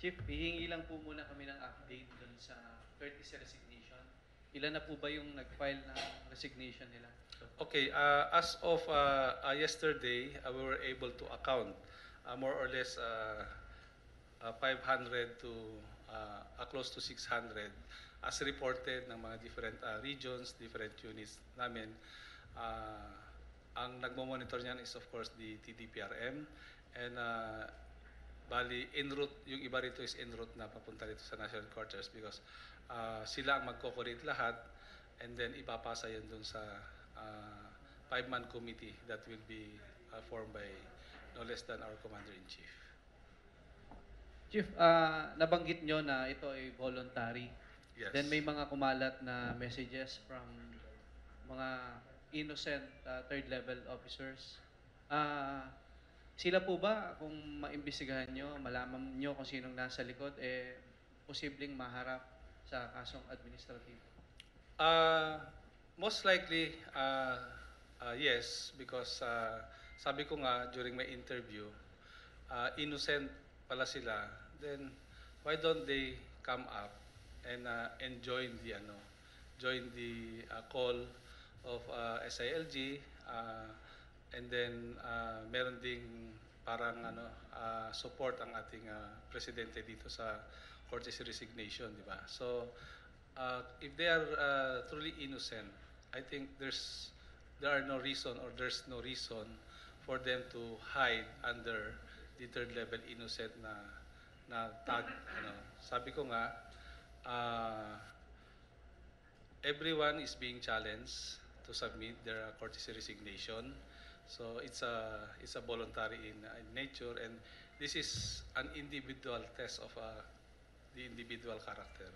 Chief, hihingi lang po muna kami ng update dun sa courtesy resignation. Ilan na po ba yung nag-file ng resignation nila? Okay, as of yesterday, we were able to account more or less 500 to close to 600 as reported ng mga different regions, different units namin. Ang nagmo-monitor niyan is of course the TDPRM and bali en route, yung iba rito is en route na papunta dito sa National Headquarters because sila ang magko-coordinate lahat and then ipapasa yan dun sa 5-man committee that will be formed by no less than our Commander-in-Chief. Chief, nabanggit nyo na ito ay voluntary. Yes. Then may mga kumalat na messages from mga innocent third-level officers. Sila po ba, kung maimbestigahan nyo, malaman nyo kung sinong nasa likod, posibleng maharap sa kasong administratibo? Most likely, yes, because sabi ko nga during my interview, innocent pala sila, then why don't they come up and join the call of SILG, and then meron ding parang support ang ating presidente dito sa courtesy resignation, di ba? So if they are truly innocent, I think there's no reason for them to hide under the third level innocent na tag. Sabi ko nga, everyone is being challenged to submit their courtesy resignation. So it's a voluntary in nature, and this is an individual test of the individual character.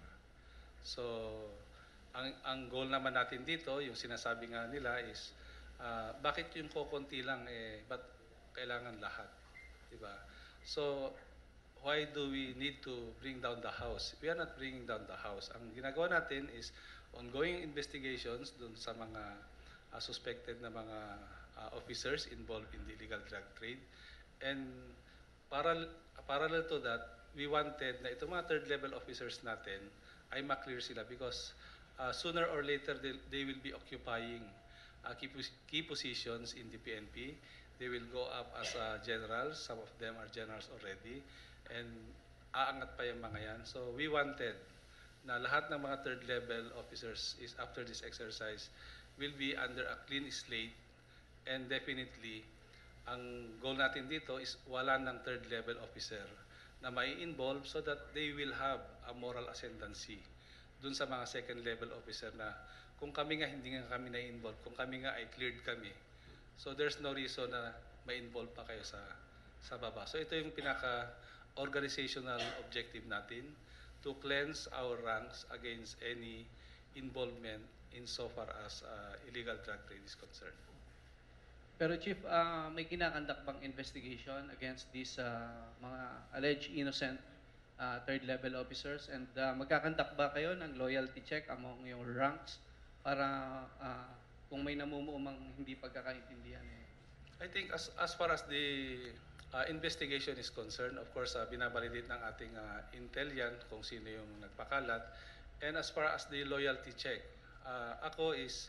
So ang goal naman natin dito, yung sinasabi nga nila is bakit yung kokonti lang, ba't kailangan lahat, di ba? So why do we need to bring down the house? We are not bringing down the house. Ang ginagawa natin is ongoing investigations dun sa mga suspected na mga officers involved in the illegal drug trade. And parallel to that, we wanted na itong mga third level officers natin ay maklear sila because sooner or later they will be occupying key positions in the PNP. They will go up as generals. Some of them are generals already. And aangat pa yung mga yan. So we wanted na lahat ng mga third level officers is after this exercise will be under a clean slate, and definitely ang goal natin dito is wala ng third level officer na may involve so that they will have a moral ascendancy dun sa mga second level officer na kung kami nga hindi nga kami na-involve, kung kami nga ay cleared kami, so there's no reason na ma-involve pa kayo sa baba. So ito yung pinaka organizational objective natin, to cleanse our ranks against any involvement in so far as illegal drug trade is concerned. Pero Chief, may kinakandak bang investigation against these mga alleged innocent third level officers, and magkakandak ba kayo ng loyalty check among yung ranks para kung may namumuumang hindi pagkakaintindihan? I think as far as the investigation is concerned, of course, binabalidate ng ating intel yan kung sino yung nagpakalat. And as far as the loyalty check, ako is,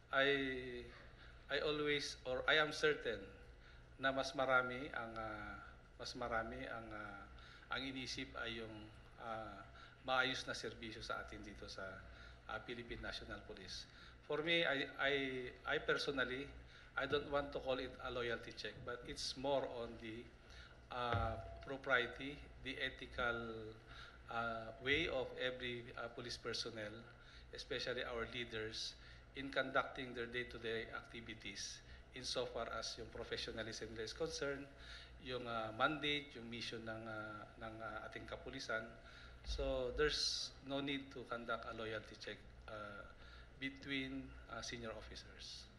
I always, or I am certain na mas marami ang inisip ay yung maayos na serbisyo sa atin dito sa Philippine National Police. For me, I personally, I don't want to call it a loyalty check, but it's more on the propriety, the ethical way of every police personnel, especially our leaders, in conducting their day-to-day activities insofar as yung professionalism nila is concerned, yung mandate, yung mission ng ating kapulisan. So there's no need to conduct a loyalty check between senior officers.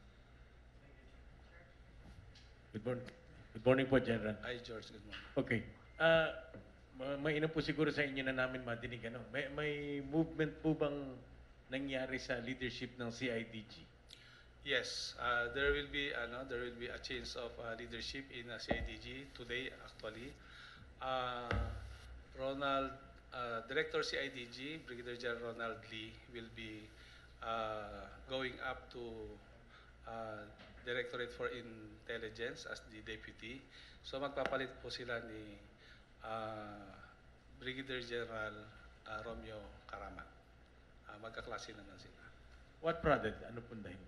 Good morning. Good morning po, General. Hi, George. Good morning. Okay. May ina po siguro sa inyo na namin madinig. May movement po bang nangyari sa leadership ng CIDG? Yes, there will be a change of leadership in CIDG today actually. Ronald, Director CIDG, Brigadier General Ronald Lee will be going up to Directorate for Intelligence as the deputy. So magpapalit po sila ni Brigadier General Romeo Caramat. Magkaklase naman sila. What product? Ano pong dahilan?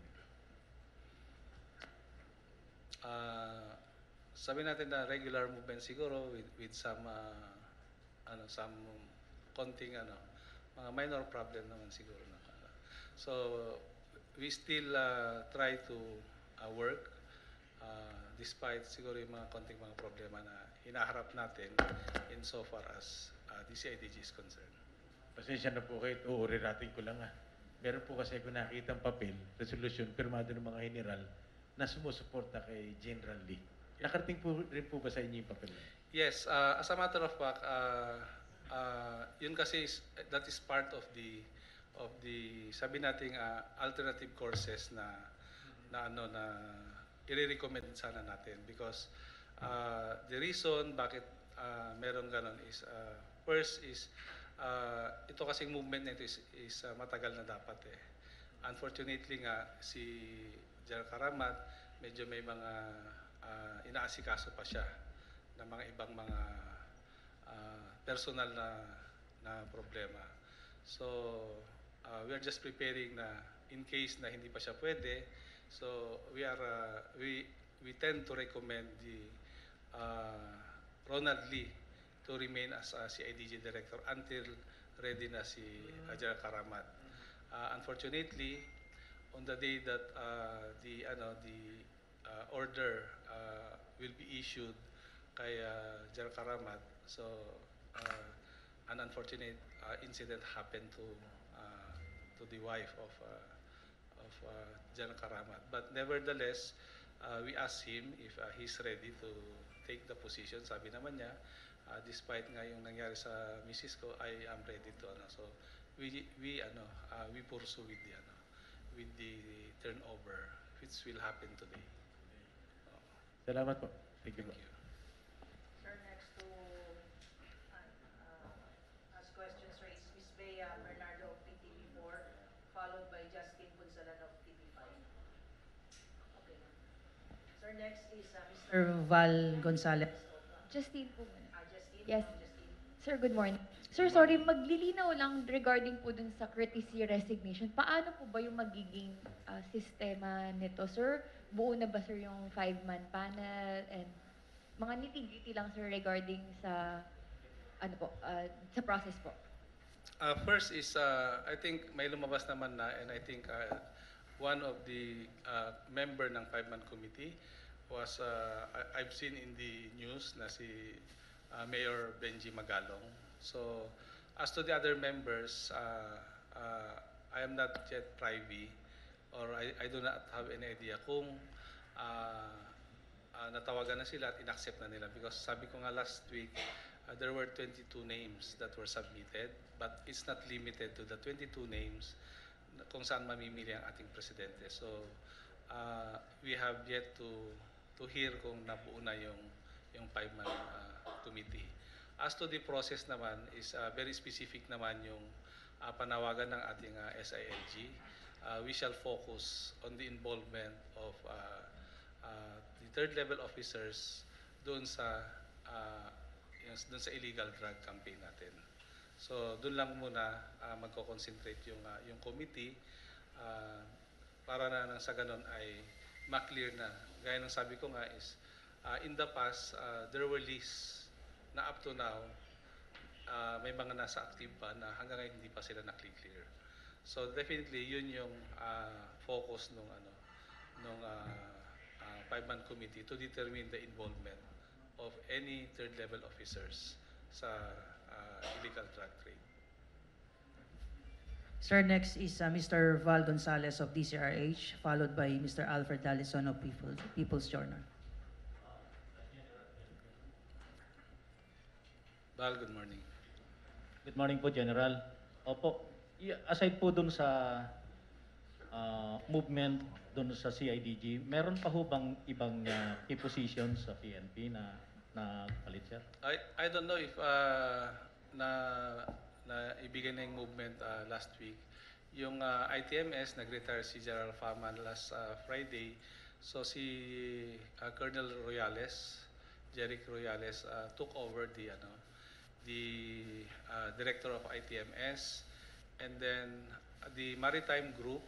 Sabi natin na regular movement siguro with some some konting mga minor problem naman siguro na. So we still try to work despite siguro yung mga konting mga problema na hinaharap natin in so far as the CIDG is concerned. Pasensya na po kayo, uuriratin ko lang Meron po kasi ako nakita ang papel, resolution, pirmado ng mga general na sumusuporta kay General Lee. Nakarating po rin po ba sa inyo yung papel? Yes, as a matter of fact, yun kasi that is part of the sabi nating alternative courses na i-recommend sana natin because the reason bakit meron ganon is first is ito kasing movement na ito is matagal na dapat Unfortunately nga si General Caramat medyo may mga inaasikaso pa siya ng mga ibang mga personal na problema. So we are just preparing na in case na hindi pa siya pwede. So we tend to recommend the Ronald Lee to remain as CIDG director until ready na si General Caramat. Unfortunately, on the day that the order will be issued kay General Caramat, so an unfortunate incident happened to the wife of General Caramat. But nevertheless, we asked him if he's ready to take the position. Sabi naman niya, despite nga yung nangyari sa misis ko, I am ready to so we pursue with the turnover which will happen today. Salamat po. Thank you. Thank you. Sir, next to ask questions raised, Ms. Bea Bernardo of PTV4, followed by Justin Punsalan of TV5. Okay. Sir, next is Mr. Val Gonzalez. Justine po muna. Justin, Yes. Justin. Sir, good morning. Sir, sorry, maglilinaw lang regarding po dun sa courtesy resignation. Paano po ba yung magiging sistema nito, sir? Buo na ba, sir, yung 5-man panel? And mga nitty-gritty lang, sir, regarding sa, sa process po. First is, I think may lumabas naman na and I think one of the member ng 5-man committee was, I've seen in the news na si Mayor Benji Magalong. So, as to the other members, I am not yet privy or I do not have any idea kung natawagan na sila at inaccept na nila because sabi ko nga last week, there were 22 names that were submitted but it's not limited to the 22 names kung saan mamimili ang ating presidente. So, we have yet to hear kung nabuo na yung 5-man committee. As to the process naman is very specific naman yung panawagan ng ating SILG. We shall focus on the involvement of the third level officers doon sa illegal drug campaign natin. So doon lang muna magko-concentrate yung committee para na sa ganun ay ma-clear na. Gaya ng sabi ko nga is in the past there were lists na up to now may mga nasa active pa na hanggang ngayon hindi pa sila na-clear. So definitely yun yung focus nung 5-man committee to determine the involvement of any third level officers sa illegal drug trade. Sir, next is Mr. Val Gonzalez of DCRH, followed by Mr. Alfred Dallison of People's Journal. Val, good morning. Good morning po, General. Opo, aside po dun sa movement dun sa CIDG, meron pa ho bang ibang key positions sa PNP na palit, sir? I don't know if na na ibigay na yung movement last week. Yung ITMS, nag-retire si General Faman last Friday. So si Colonel Royales, Jeric Royales, took over the director of ITMS, and then the maritime group,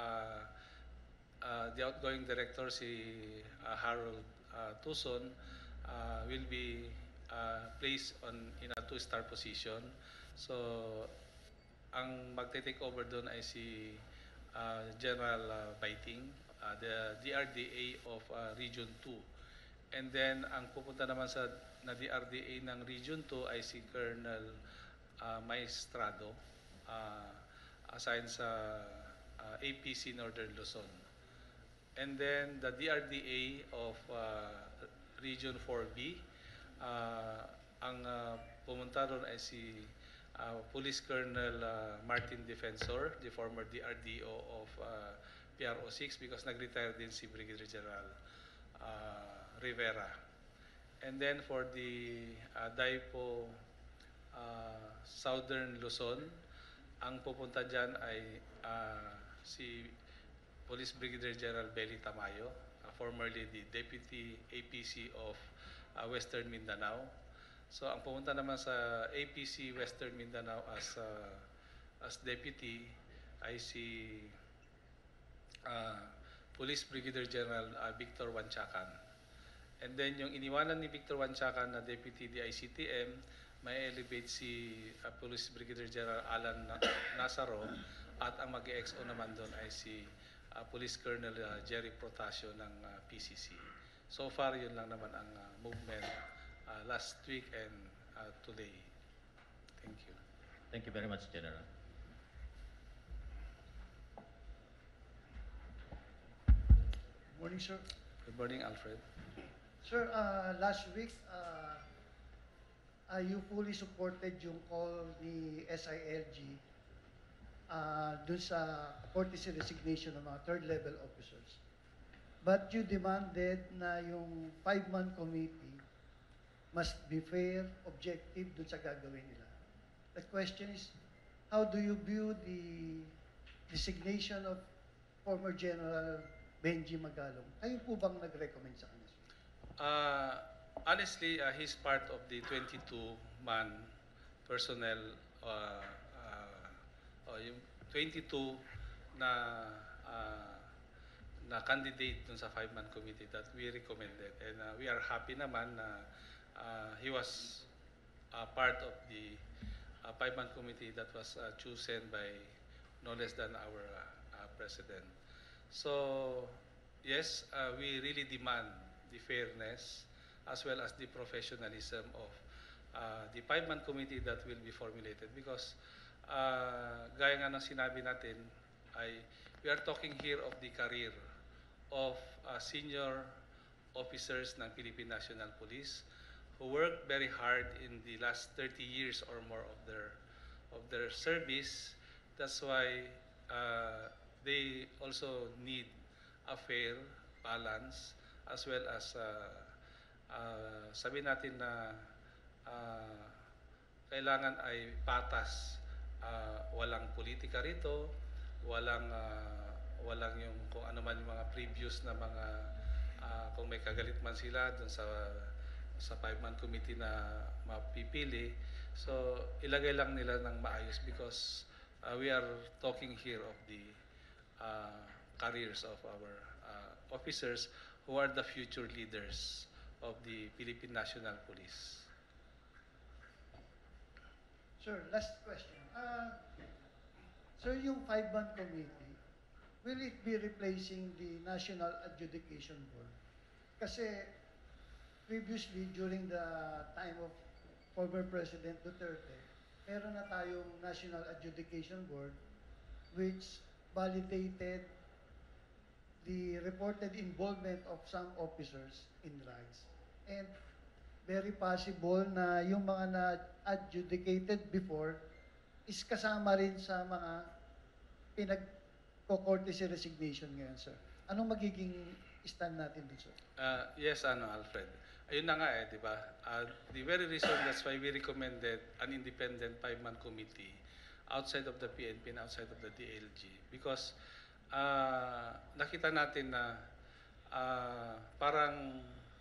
the outgoing director si Harold Tucson will be placed in a two-star position. So ang magte-take over doon ay si General Baiting, the DRDA of Region 2. And then ang pupunta naman sa DRDA ng Region 2 ay si Colonel Maestrado, assigned sa APC Northern Luzon. And then the DRDA of Region 4B, ang pumunta doon ay si Police Colonel Martin Defensor, the former DRDO of PRO6, because nag-retire din si Brigadier General Rivera. And then for the DIPO Southern Luzon, ang pupunta dyan ay si Police Brigadier General Belly Tamayo, formerly the Deputy APC of Western Mindanao. So ang pumunta naman sa APC Western Mindanao as deputy ay si Police Brigadier General Victor Wanchakan. And then yung iniwanan ni Victor Wanchakan na deputy DICTM, may elevate si Police Brigadier General Alan Nazaro, at ang mag-EXO naman doon ay si Police Colonel Jerry Protasio ng PCC. So far, yun lang naman ang movement last week and today. Thank you. Thank you very much, General. Morning, sir. Good morning, Alfred. Sir, last week, you fully supported yung call ni SILG dun sa courtesy resignation ng mga third-level officers. But you demanded na yung 5-man committee must be fair, objective dun sa gagawin nila. The question is, how do you view the resignation of former General Benji Magalong? Kayo po bang nag-recommend sa kanya? Honestly, he's part of the 22-man personnel, yung 22 na candidate dun sa 5-man committee that we recommended. And we are happy naman na he was part of the 5-man committee that was chosen by no less than our president. So, yes, we really demand the fairness as well as the professionalism of the 5-man committee that will be formulated, because gaya nga ng sinabi natin, we are talking here of the career of senior officers ng Philippine National Police who worked very hard in the last 30 years or more of their service. That's why they also need a fair balance, as well as sabi natin na kailangan ay patas, walang politika rito, walang yung kung ano man yung mga previous na mga kung may kagalit man sila dun sa 5-man committee na mapipili. So ilagay lang nila ng maayos, because we are talking here of the careers of our officers who are the future leaders of the Philippine National Police. Sir, last question. Sir, yung 5-man committee, will it be replacing the National Adjudication Board? Kasi previously, during the time of former President Duterte, meron na tayong National Adjudication Board which validated the reported involvement of some officers in drugs. And very possible na yung mga na-adjudicated before is kasama rin sa mga pinag-courtesy resignation ngayon, sir. Anong magiging stand natin dun, sir? Yes, Alfred. ayun na nga di ba? The very reason that's why we recommended an independent 5-man committee outside of the PNP and outside of the DLG because nakita natin na parang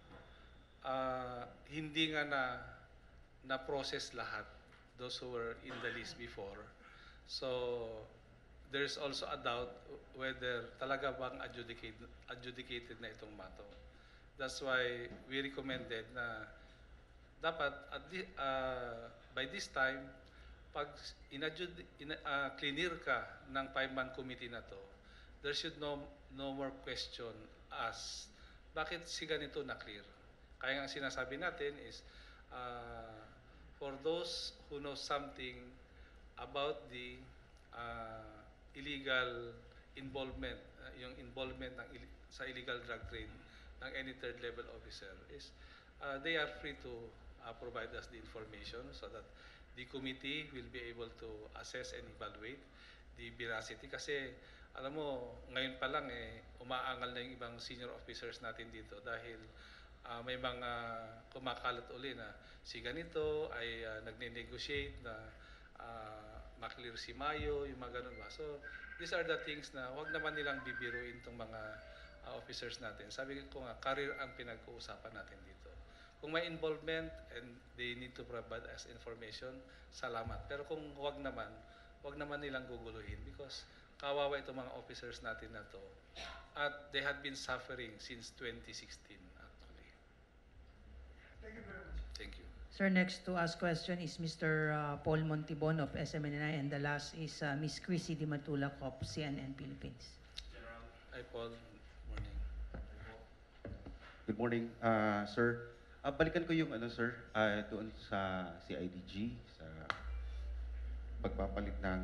hindi nga na process lahat those who were in the list before. So there's also a doubt whether talaga bang adjudicated na itong mato. That's why we recommended na dapat by this time pag clear ka ng 5-man committee na to, there should no more question as bakit si ganito na clear. Kaya nga ang sinasabi natin is for those who know something about the illegal involvement, yung involvement sa illegal drug trade ng any third level officer is they are free to provide us the information so that the committee will be able to assess and evaluate the veracity kasi alam mo ngayon pa lang umaangal na yung ibang senior officers natin dito dahil may mga kumakalat uli na si ganito ay nagne-negotiate na maklear si Mayo, yung mga ganun ba. So, these are the things na wag naman nilang bibiruin itong mga officers natin. Sabi ko nga, career ang pinag-uusapan natin dito. Kung may involvement and they need to provide us information, salamat. Pero kung wag naman nilang guguluhin because kawawa itong mga officers natin na to. At they had been suffering since 2016 actually. Thank you very much. Thank you. Sir, next to ask question is Mr. Paul Montibon of SMNI and the last is Ms. Chrissy Di Matulak of CNN Philippines. Hi Paul, morning. Good morning, sir. Balikan ko yung sir, doon sa CIDG sa pagpapalit ng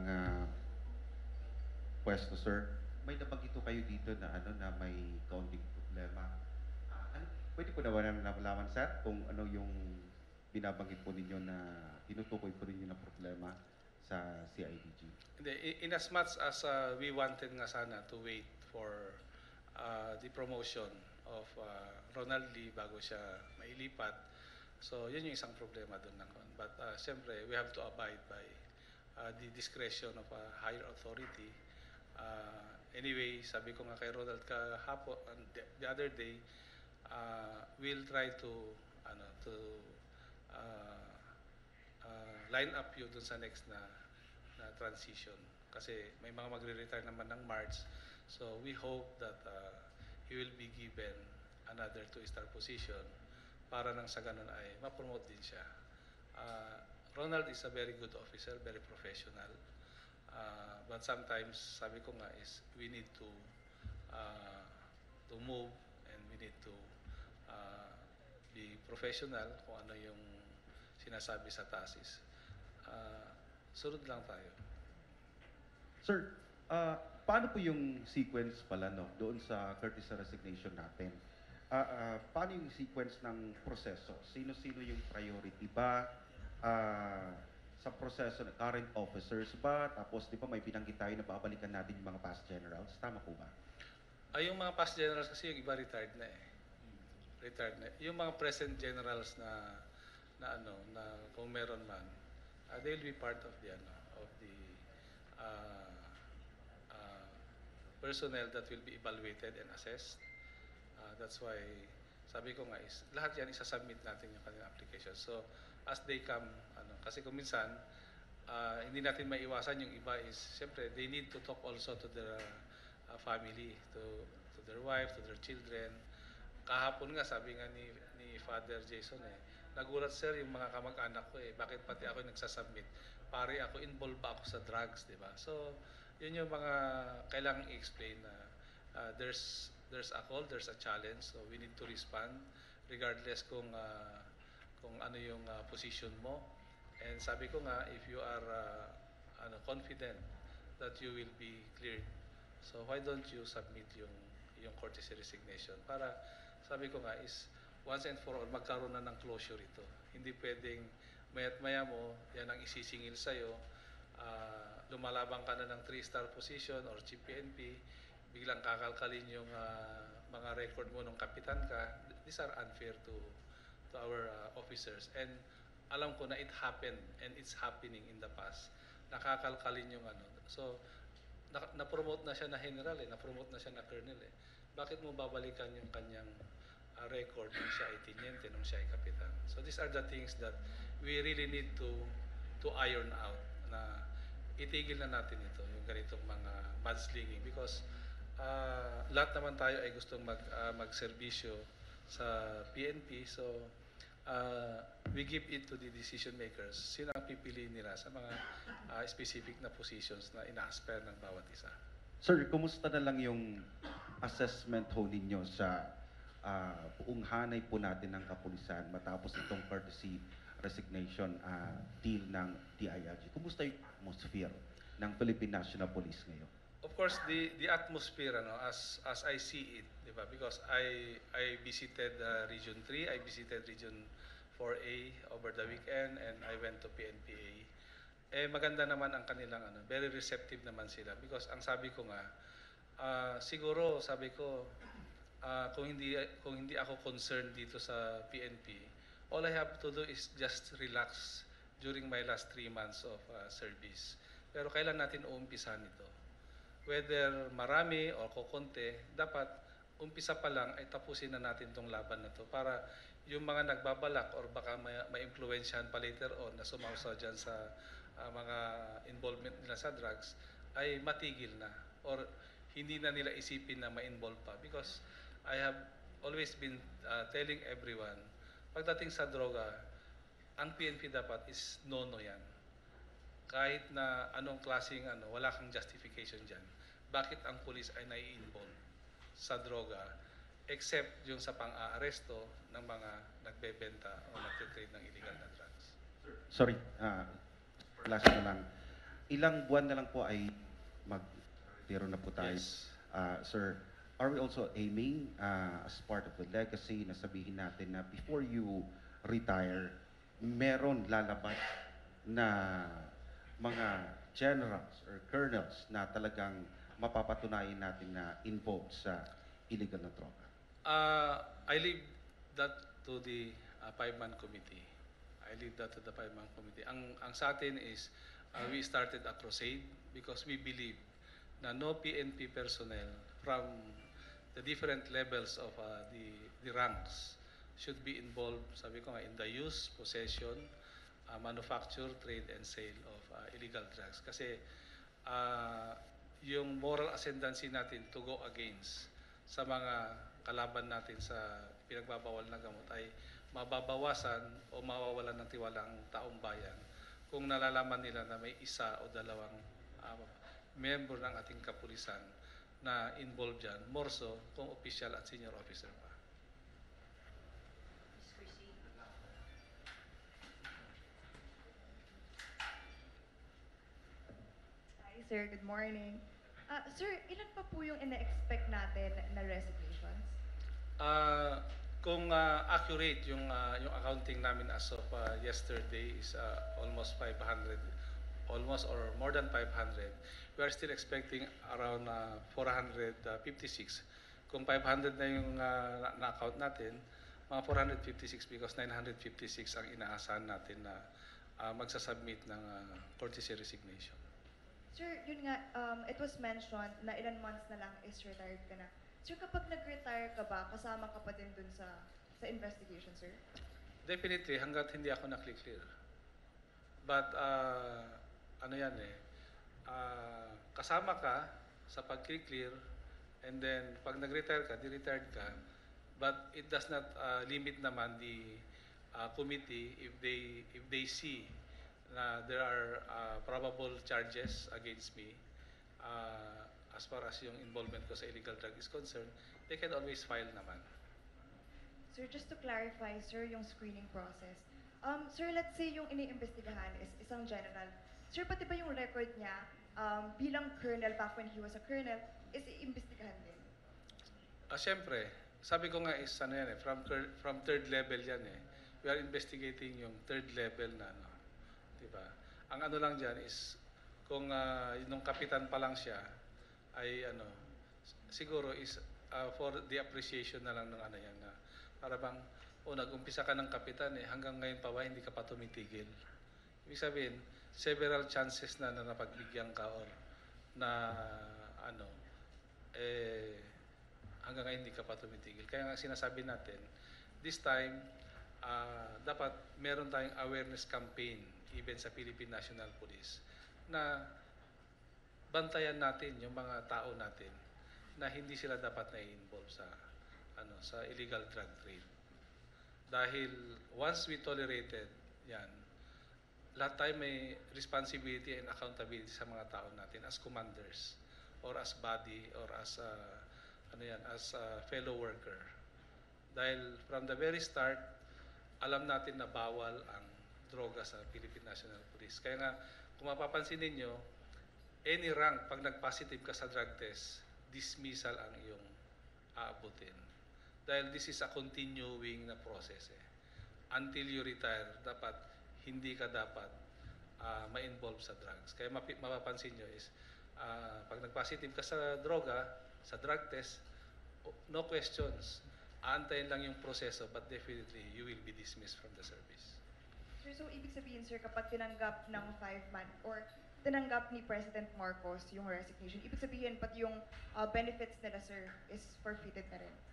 pwesto, sir. May nabanggit kayo dito na na may counting problema. Pwede ko na malaman, sir, kung ano yung binabanggit po ninyo na tinutukoy po ninyo na problema sa CIDG? Hindi, in as much as we wanted nga sana to wait for the promotion of Ronald Lee bago siya mailipat. So, yun yung isang problema doon na. But, siyempre, we have to abide by the discretion of a higher authority. Anyway, sabi ko nga kay Ronald kahapon, the other day, we'll try to line up yun dun sa next na transition. Kasi may mga magre-retire naman ng March. So we hope that he will be given another 2-star position para nang sa ganun ay ma-promote din siya. Ronald is a very good officer, very professional. But sometimes, sabi ko nga is we need to move and we need to be professional kung ano yung sinasabi sa taas is sunod lang tayo. Sir, paano po yung sequence pala doon sa courtesy resignation natin? Paano yung sequence ng proseso? Sino-sino yung priority ba? Sa proseso ng current officers ba? Tapos di ba may binanggit tayo na babalikan natin yung mga past generals? Tama po ba? Yung mga past generals kasi yung iba retired na Retired na. Yung mga present generals na kung meron man, they'll be part of the personnel that will be evaluated and assessed. That's why sabi ko nga is lahat yan isasubmit natin yung kanilang application. So as they come, kasi kung minsan hindi natin maiwasan yung iba is siyempre they need to talk also to their family, to their wife, to their children. Kahapon nga sabi nga ni Father Jason nagulat sir yung mga kamag-anak ko bakit pati ako nagsasubmit? Pare ako involved ba ako sa drugs, di ba? So yun yung mga kailangang i-explain na there's a call, there's a challenge, so we need to respond regardless kung ano yung position mo. And sabi ko nga, if you are confident that you will be cleared, so why don't you submit yung courtesy resignation? Para, sabi ko nga is, once and for all, magkaroon na ng closure ito. Hindi pwedeng maya't maya mo, yan ang isisingil sa'yo, lumalabang ka na ng 3-star position or chief PNP, biglang kakalkalin yung mga record mo nung kapitan ka. These are unfair to officers. And alam ko na it happened and it's happening in the past. Nakakalkalin yung ano. So, na-promote na siya na general na-promote na siya na colonel Bakit mo babalikan yung kanyang record nung siya ay teniente, nung siya ay kapitan? So these are the things that we really need to iron out, na itigil na natin ito, yung ganitong mga mudslinging, because lahat naman tayo ay gustong magserbisyo sa PNP. So we give it to the decision makers. Sino ang pipiliin nila sa mga specific na positions na ina-aspire ng bawat isa. Sir, kumusta na lang yung assessment ho ninyo sa buong hanay po natin ng kapulisan matapos itong courtesy resignation deal ng DILG? Kumusta yung atmosphere ng Philippine National Police ngayon? Of course, the atmosphere, as I see it, di ba? Because I visited Region 3, I visited Region 4A over the weekend, and I went to PNPA. Maganda naman ang kanilang very receptive naman sila, because ang sabi ko nga, siguro sabi ko, kung hindi ako concerned dito sa PNP, all I have to do is just relax during my last 3 months of service. Pero kailan natin uumpisahan ito? Whether marami o kukunti, dapat umpisa pa lang ay tapusin na natin tong laban na to, para yung mga nagbabalak or baka ma-influensyahan pa later on na sumausaw dyan sa mga involvement nila sa drugs ay matigil na, or hindi na nila isipin na ma-involve pa. Because I have always been telling everyone, pagdating sa droga, ang PNP dapat is no-no yan. Kahit na anong klaseng wala kang justification dyan. Bakit ang pulis ay nai-involve sa droga, except yung sa pang-aaresto ng mga nagbebenta o nagtitrade ng illegal na drugs? Sorry, last na lang. Ilang buwan na lang po ay mag-tiro na po tayo. Yes. Sir, are we also aiming as part of the legacy na sabihin natin na before you retire, meron lalabas na mga generals or colonels na talagang mapapatunayan natin na involved sa illegal na droga? I leave that to the 5-man committee. Ang sa atin is, we started a crusade because we believe na no PNP personnel from the different levels of the ranks should be involved, sabi ko nga, in the use, possession, manufacture, trade, and sale of illegal drugs. Kasi yung moral ascendancy natin to go against sa mga kalaban natin sa pinagbabawal na gamot ay mababawasan o mawawalan ng tiwala ang taong bayan kung nalalaman nila na may isa o dalawang member ng ating kapulisan na involved dyan, more so kung official at senior officer pa. Ms. Chrissy. Hi, sir. Good morning. Sir, ilan pa po yung ina-expect natin na resignations? Kung accurate yung accounting namin as of yesterday is almost 500, almost or more than 500. We are still expecting around 456. Kung 500 na yung na-account natin, mga 456 because 956 ang inaasahan natin na magsasubmit ng courtesy resignation. Sir, yun nga, it was mentioned na ilan months na lang is retired ka na. Sir, kapag nag-retire ka ba, kasama ka pa din dun sa investigation, sir? Definitely, hanggat hindi ako na-clear. But, kasama ka sa pag-clear, and then pag nag-retire ka, di-retired ka, but it does not limit naman the committee if they see na there are probable charges against me as far as yung involvement ko sa illegal drug is concerned, they can always file naman. Sir, just to clarify, sir, yung screening process. Sir, let's say yung iniimbestigahan is isang general. Sir, pati ba yung record niya bilang colonel back when he was a colonel is iimbestigahan din? Siyempre, sabi ko nga is from third level yan eh. We are investigating yung third level na diba? Ang lang dyan is kung nung kapitan pa lang siya ay siguro is for the appreciation na lang ng yan na para bang o nag-umpisa ka ng kapitan hanggang ngayon pa ba hindi ka pa tumitigil. Ibig sabihin, several chances na napagbigyan ka or na hanggang ngayon hindi ka pa tumitigil. Kaya nga sinasabi natin, this time, dapat meron tayong awareness campaign even sa Philippine National Police na bantayan natin yung mga tao natin na hindi sila dapat na-involve sa sa illegal drug trade. Dahil once we tolerated yan, lahat tayo may responsibility and accountability sa mga tao natin as commanders or as body or as as a fellow worker. Dahil from the very start, alam natin na bawal ang droga sa Philippine National Police. Kaya nga, kung mapapansin ninyo, any rank, pag nag-positive ka sa drug test, dismissal ang iyong aabutin. Dahil this is a continuing na process. Until you retire, hindi ka dapat ma-involve sa drugs. Kaya mapapansin nyo is, pag nag-positive ka sa droga, sa drug test, no questions. Aantayin lang yung proseso, but definitely, you will be dismissed from the service. Sir, so ibig sabihin, sir, kapag tinanggap ng 5-man or tinanggap ni President Marcos yung resignation, ibig sabihin, pati yung benefits nila, sir, is forfeited na rin?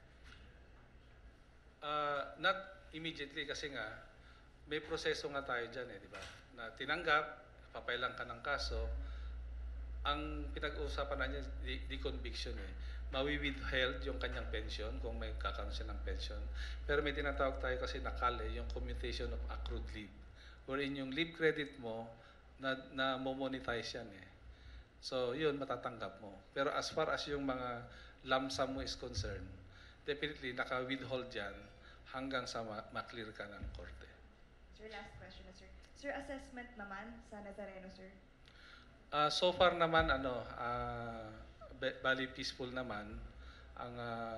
Not immediately kasi nga, may proseso nga tayo dyan di ba? Na tinanggap, papailan ka ng kaso, ang pinag-uusapan na niya, deconviction mawi-withheld yung kanyang pension kung may kakaroon siya ng pension. Pero may tinatawag tayo kasi na CALE, yung commutation of accrued leave. Wherein yung leave credit mo, na mo-monetize yan So, yun, matatanggap mo. Pero as far as yung mga lump sum mo is concerned, definitely, naka-withhold yan hanggang sa ma-clear ka ng korte. Sir, last question na, sir. Sir, assessment naman sa Nazareno, sir? So far naman, bali peaceful naman ang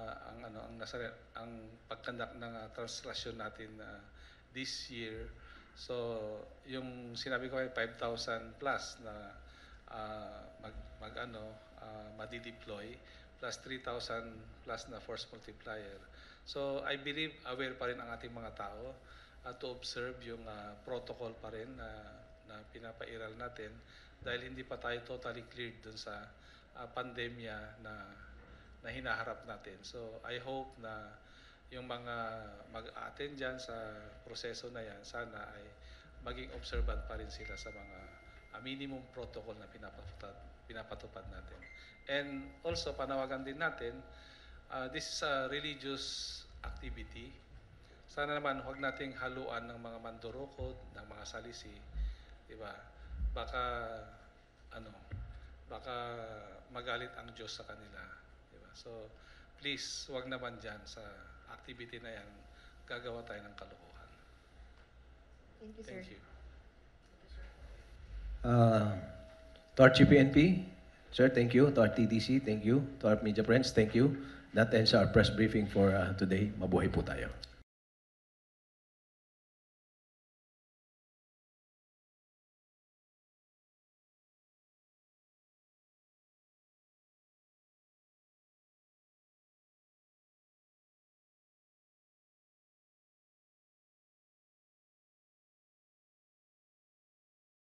pagkandak ng translation natin this year. So, yung sinabi ko ay 5,000 plus na madi-deploy plus 3,000 plus na force multiplier. So, I believe aware pa rin ang ating mga tao to observe yung protocol pa rin na pinapairal natin dahil hindi pa tayo totally cleared dun sa pandemya na hinaharap natin. So, I hope na yung mga mag-attend dyan sa proseso na yan, sana ay maging observant pa rin sila sa mga minimum protocol na pinapatupad natin. And also, panawagan din natin, this is a religious activity. Sana naman, huwag nating haluan ng mga mandurukod, ng mga salisi. Diba? Baka magalit ang Diyos sa kanila. Diba? So, please, huwag naman dyan sa activity na yan, gagawa tayo ng kalokohan. Thank you, sir. Thank you. To our GPNP, sir, thank you. To our TDC, thank you. To our media friends, thank you. That ends our press briefing for today. Mabuhay po tayo.